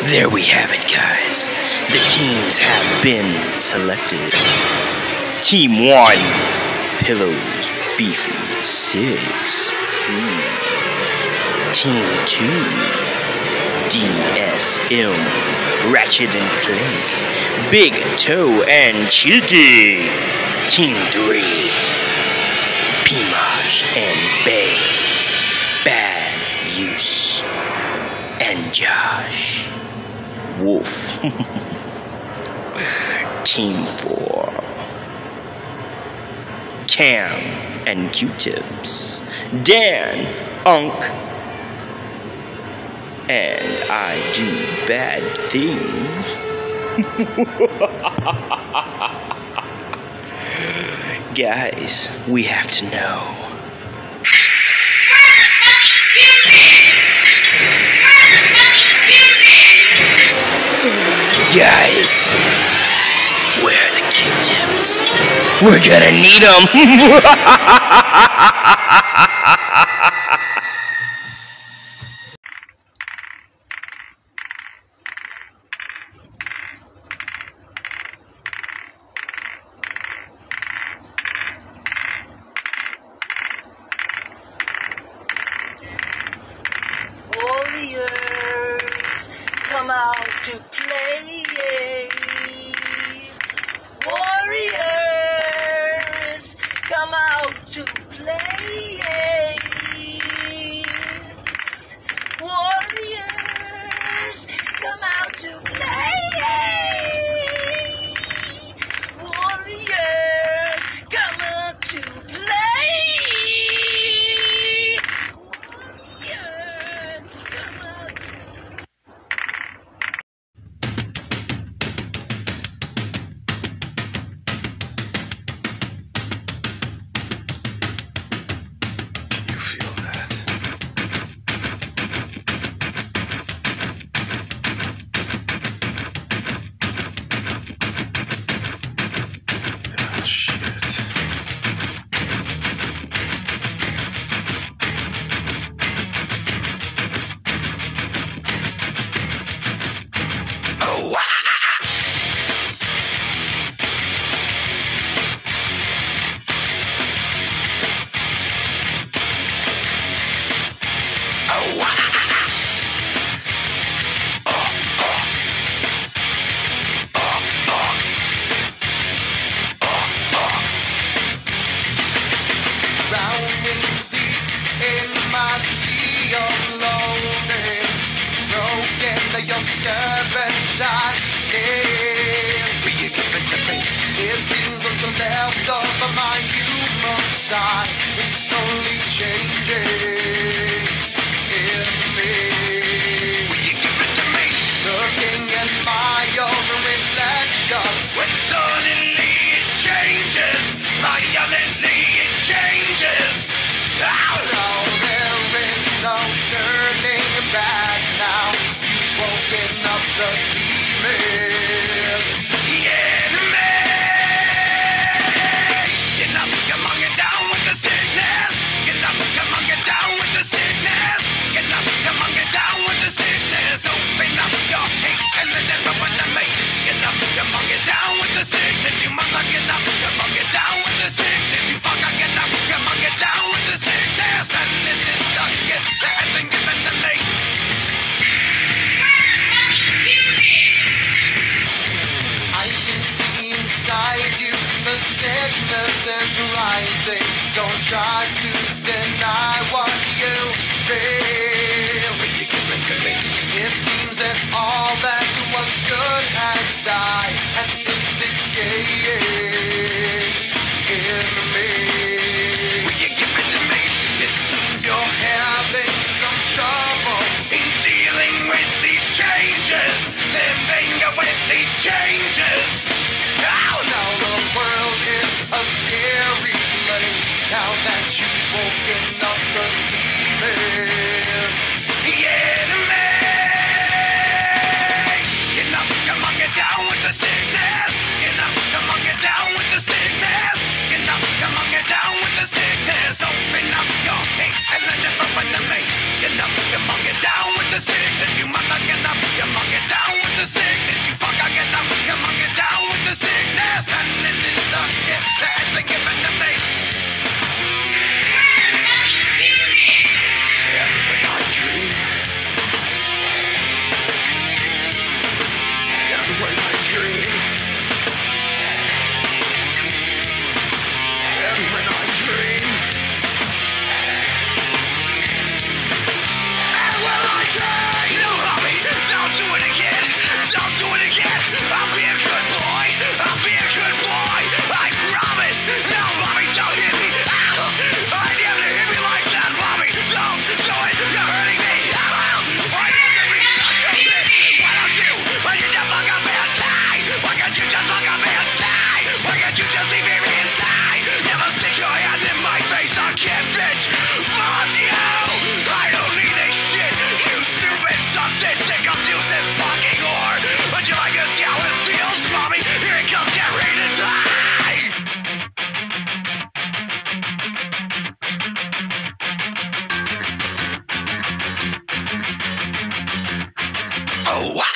There we have it, guys. The teams have been selected. Team 1, Pillows, Beefy, 6. Team 2, DSM, Ratchet and Clank, Big Toe and Cheeky. Team 3, Mosh and BadXuse and Josh Wolf. Team 4, KAM and Q-tips, Dan, Unk, and I do bad things. Guys, we have to know. Guys, where are the Q-tips? We're gonna need them. Warriors, come out to play. Warriors, come out to play. Warriors, come out to play. Warriors, come out to play. Your servant I am. Will you give it to me? It seems what's left of my human side is slowly changing in me. Will you give it to me? Looking at my own reflection, when suddenly it changes, violently it changes. Oh no, there is no turning back now. Woken up the demon, the enemy. Get up, come on, get down with the sickness. Get up, come on, get down with the sickness. Get up, come on, get down with the sickness. Open up your hate and let it open to me. Get up, come on, get down with the sickness. You mother, get up, come on, get down with the sickness. You fucker, get up, come on, get down with the sickness. And this is the gift that has been given to me. Inside you, the sickness is rising. Don't try to deny what you feel. Will you give it to me? It seems that all that was good has died and is decaying in me. Will you give it to me? It seems you're having some trouble in dealing with these changes, living with these changes. Oh no, the world is a scary place now that you've woken up the demon. The enemy. Get up, come on, get down with the sickness. Get up, come on, get down with the sickness. Get up, come on, get down with the sickness. Open up your hate and let it open to me. Get up, come on, get down with the sickness. You mother, get up, come on, get down. the sickness. You fuck, I get down, come on, get down with the sickness. And this is the gift that has been given to me. Every I dream. Every I dream. Every I dream. And when I dream, you love me. Don't do it again. Don't do it again. I'll be a good boy. I'll be a good boy. I promise. No, mommy, don't hit me. I never hit me like that, mommy. Don't do it. You're hurting me. I need to be such a bitch. Why don't you? Why you just fuck up and die? Why can't you just fuck up and die? Why can't you just leave me and die? Never stick your hand in my face again, bitch. Fuck you. I don't need this shit. You stupid, sadistic, abusive fucking whore. Would you like to see how it feels, mommy? Here it comes, get ready to die. Oh, wow.